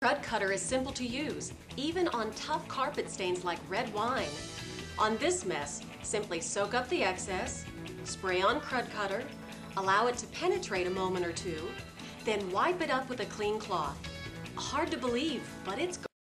Krud Kutter is simple to use, even on tough carpet stains like red wine. On this mess, simply soak up the excess, spray on Krud Kutter, allow it to penetrate a moment or two, then wipe it up with a clean cloth. Hard to believe, but it's